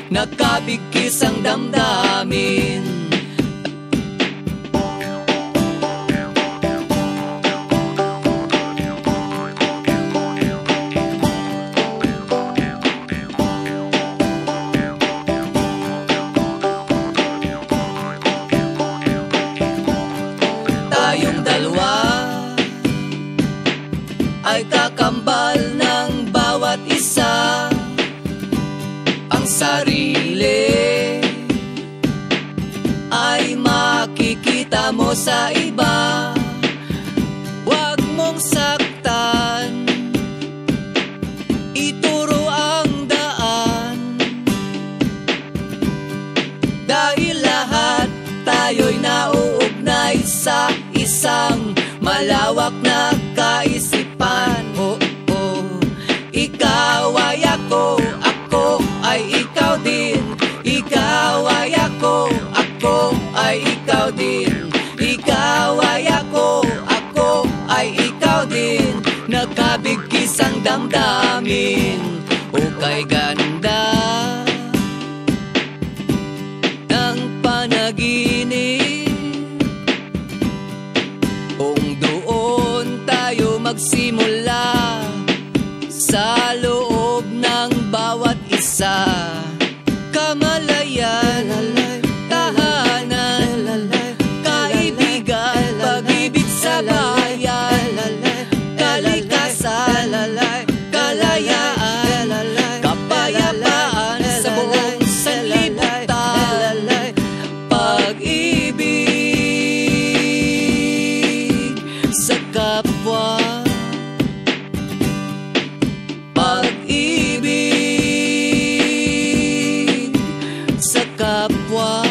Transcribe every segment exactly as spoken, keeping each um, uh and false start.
nakabigkis ang damdamin. Tayong dalawa ay kakambal ng bawat isa. Ang sarili ay makikita mo sa iba. Huwag mong saktan, ituro ang daan. Dahil lahat tayo'y nauugnay sa isang malawak na kaisipan. Oh, oh. Ikaw ay ako, ako ay ikaw din. Ikaw ay ako, ako ay ikaw din. Ikaw ay ako, ako ay ikaw din. Nakabigkis ang damdamin. O kay ganda ng panaginip, kung doon tayo magsimula sa loob ng bawat isa. Kamalayan, tahanan, kaibigan, pag-ibig sa bayan, kalikasan, kalayaan, kapayapaan sa buong sanlibutan. Pag-ibig sa kapwa, pag-ibig sa kapwa.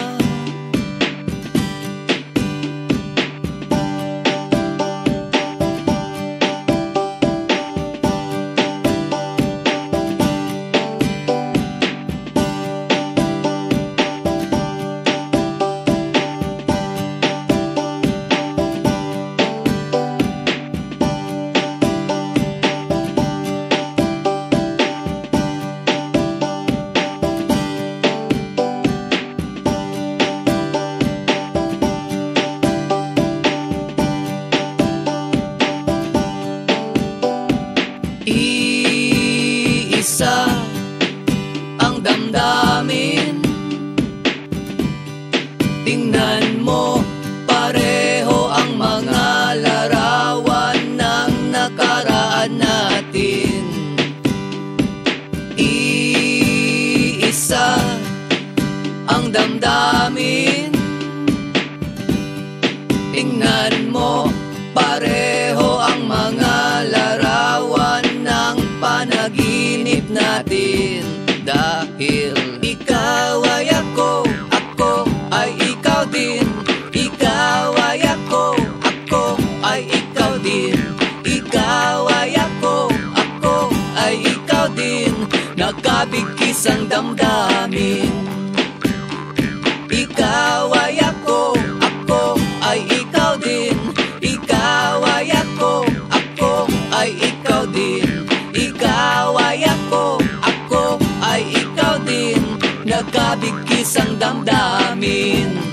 Iisa ang damdamin. Tingnan mo, pareho ang mga larawan ng nakaraan natin. Iisa ang damdamin. Tingnan mo, pareho ang mga larawan ng panaginip natin. Dahil ikaw ay ako, ako ay ikaw din. Ikaw ay ako, ako ay ikaw din. Ikaw ay ako, ako ay ikaw din. Nakabigkis ang damdamin. Ikaw ay ako, ako ay ikaw din. Ikaw ay ako, ako ay ikaw din. Ikaw ay ako, ako ay ikaw din. Nakabigkis ang damdamin.